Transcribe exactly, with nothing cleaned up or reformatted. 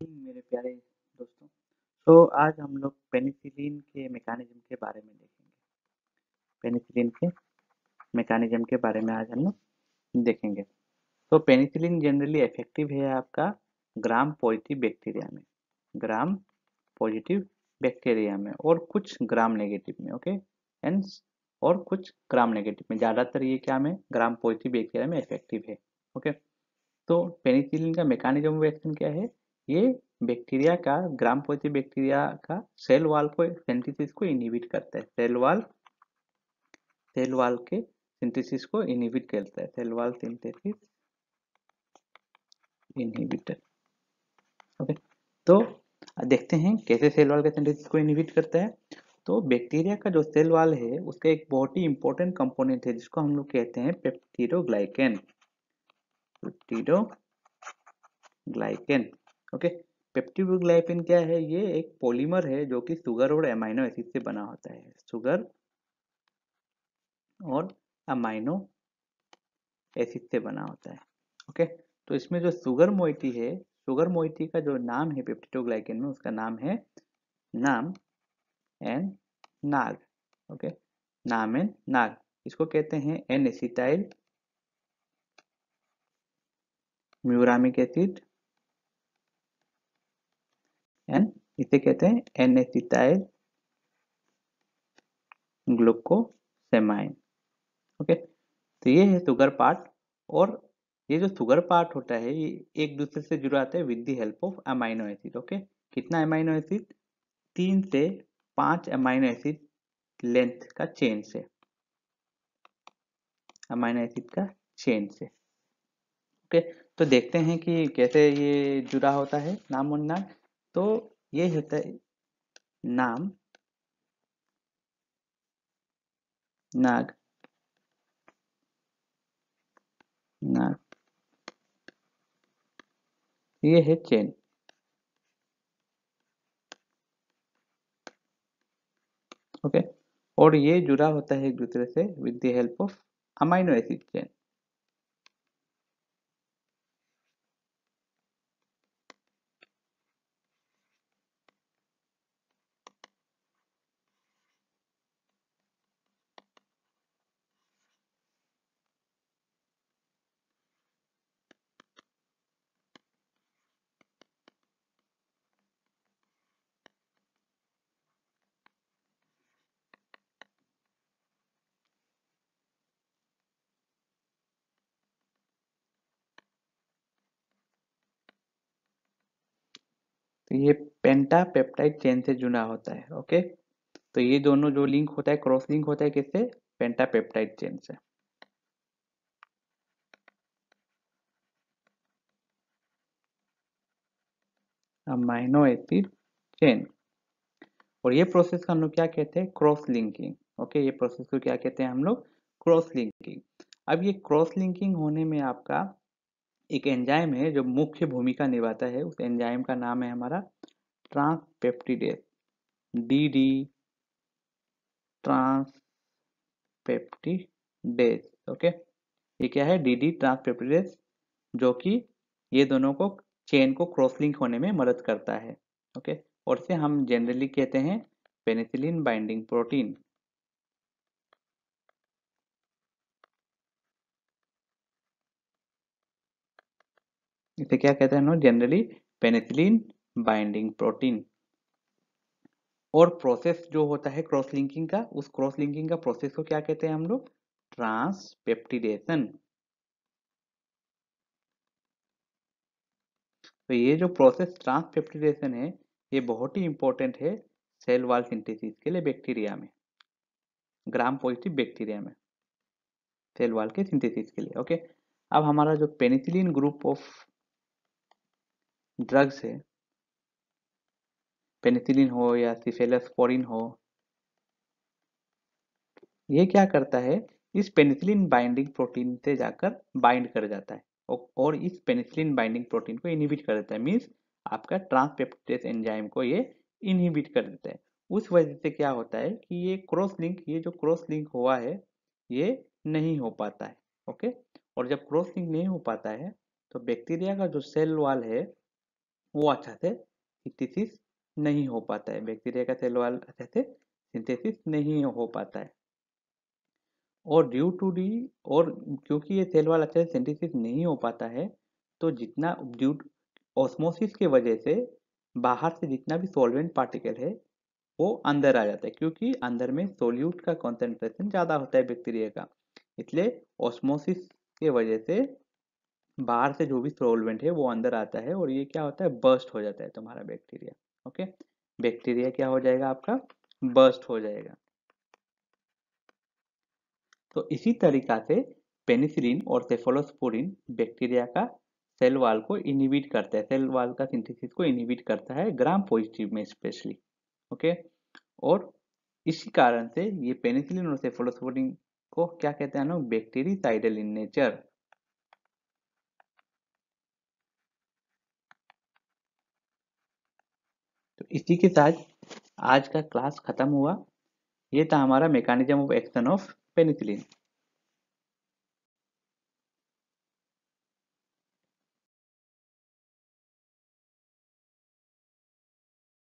मेरे प्यारे दोस्तों। तो आज हम लोग पेनिसिलिन के मैकेनिज्म के बारे में देखेंगे। पेनिसिलिन के मैकेनिज्म के बारे में आज हम लोग देखेंगे। तो पेनिसिलिन जनरली इफेक्टिव है आपका ग्राम पॉजिटिव बैक्टीरिया में, ग्राम पॉजिटिव बैक्टीरिया में और कुछ ग्राम नेगेटिव में, ओके एंड और कुछ ग्राम नेगेटिव में। ज़्यादातर ये क्या में ग्राम पॉजिटिव बैक्टीरिया में इफेक्टिव है। ओके, तो पेनिसिलिन का मैकेनिज्म ऑफ एक्शन क्या है? ये बैक्टीरिया का ग्राम पॉजिटिव बैक्टीरिया का सेल वॉल को सिंथेसिस को इनहिबिट करता है। सेल वॉल सेल वॉल के सिंथेसिस को इनहिबिट करता है। Cell wall synthesis inhibitor. Okay, तो देखते हैं कैसे सेल वॉल के सिंथेसिस को इनहिबिट करता है। तो बैक्टीरिया का जो सेल वॉल है उसका एक बहुत ही इंपॉर्टेंट कंपोनेंट है जिसको हम लोग कहते हैं पेप्टिडोग्लाइकेन। Peptidoglycan, okay. पेप्टिडोग्लाइकेन क्या है? ये एक पॉलीमर है जो कि शुगर और अमाइनो एसिड से बना होता है। शुगर और अमाइनो एसिड से बना होता है। ओके, तो इसमें जो शुगर मोइटी है, शुगर मोइटी का जो नाम है पेप्टिडोग्लाइकेन में, उसका नाम है नाम एंड नाग। ओके, नाम एंड नाग, इसको कहते हैं N acetyl muramic acid and इसे कहते हैं एन एसिटाइल ग्लूकोसेमाइन। ओके, तो ये है शुगर पार्ट। और ये जो शुगर पार्ट होता है ये एक दूसरे से जुड़ा आता है with the help of amino acid. Okay, कितना अमाइनो एसिड? तीन से पांच अमाइनो एसिड लेंथ का चेन से, अमाइनो एसिड का चेन से। ओके, तो देखते हैं कि कैसे ये जुड़ा होता है नाम और नाम। तो ये होता है नाम नाग नाग, ये है चेन। ओके, और ये जुड़ा होता है एक दूसरे से with the help of amino acid chain. तो ये पेंटापेप्टाइड चेन से जुड़ा होता है। ओके, तो ये दोनों जो लिंक होता है, क्रॉस लिंक होता है किससे? पेंटापेप्टाइड चेन से। Amino acid chain. और ये प्रोसेस को हम लोग क्या कहते हैं? Cross linking. ओके, ये प्रोसेस को क्या कहते हैं हम लोग? Cross linking. अब ये क्रॉस लिंकिंग होने में आपका एक एंजाइम है जो मुख्य भूमिका निभाता है। उस एंजाइम का नाम है हमारा transpeptidase, D D transpeptidase. Okay, ये क्या है? डी डी ट्रांसपेप्टिडेस, जो कि ये दोनों को चेन को क्रॉस लिंक होने में मदद करता है। ओके, और इसे हम जनरली कहते हैं पेनिसिलिन बाइंडिंग प्रोटीन। इसे क्या कहते हैं हम लोग? Generally penicillin binding protein. और प्रोसेस जो होता है क्रॉस लिंकिंग का, उस क्रॉस लिंकिंग का प्रोसेस को क्या कहते हैं हम लोग? ट्रांसपेप्टिडेशन। तो ये जो प्रोसेस ट्रांसपेप्टिडेशन है, ये बहुत ही इंपॉर्टेंट है सेल वॉल सिंथेसिस के लिए बैक्टीरिया में, ग्राम पॉजिटिव बैक्टीरिया में सेल वॉल के सिंथेसिस के लिए। ओके, अब हमारा जो पेनिसिलिन ग्रुप ऑफ ड्रग्स है, पेनिसिलिन हो या सिफेलोस्पोरिन हो, ये क्या करता है? इस पेनिसिलिन बाइंडिंग प्रोटीन से जाकर बाइंड कर जाता है औ- और इस पेनिसिलिन बाइंडिंग प्रोटीन को इनहिबिट कर देता है। मीन्स आपका ट्रांसपेप्टिडेस एंजाइम को ये इनहिबिट कर देता है। उस वजह से क्या होता है कि ये क्रॉस लिंक, ये जो क्रॉस लिंक हुआ है, ये नहीं हो पाता है। ओके, और जब क्रॉस लिंक नहीं हो पाता है तो बैक्टीरिया का जो सेल वॉल है वो अच्छा से सिंथेसिस नहीं हो पाता है, बैक्टीरिया का सेल वॉल अच्छे से सिंथेसिस नहीं हो पाता है। और ड्यू टू डी और क्योंकि ये सेल वॉल अच्छे से सिंथेसिस नहीं हो पाता है, तो जितना ड्यू ऑस्मोसिस के वजह से बाहर से जितना भी सॉल्वेंट पार्टिकल है वो अंदर आ जाता है, क्योंकि अंदर में सोल्यूट का कॉन्सेंट्रेशन ज़्यादा होता है बैक्टीरिया का। इसलिए ऑस्मोसिस के वजह से बाहर से जो भी सॉल्वेंट है वो अंदर आता है और ये क्या होता है, बर्स्ट हो जाता है तुम्हारा बैक्टीरिया। ओके, बैक्टीरिया क्या हो जाएगा आपका, बर्स्ट हो जाएगा। तो इसी तरीका से पेनिसिलिन और सेफलोस्पोरिन बैक्टीरिया का सेल वॉल को इनहिबिट करता है, सेल वॉल का सिंथेसिस को इनहिबिट करता है ग्राम पॉजिटिव में स्पेशली। ओके, और इसी कारण से ये पेनिसिलिन और सेफलोस्पोरिन को क्या कहते हैं ना, बैक्टीरिसाइडल इन नेचर। तो इसी के साथ आज का क्लास खत्म हुआ। ये था हमारा mechanism of action of penicillin.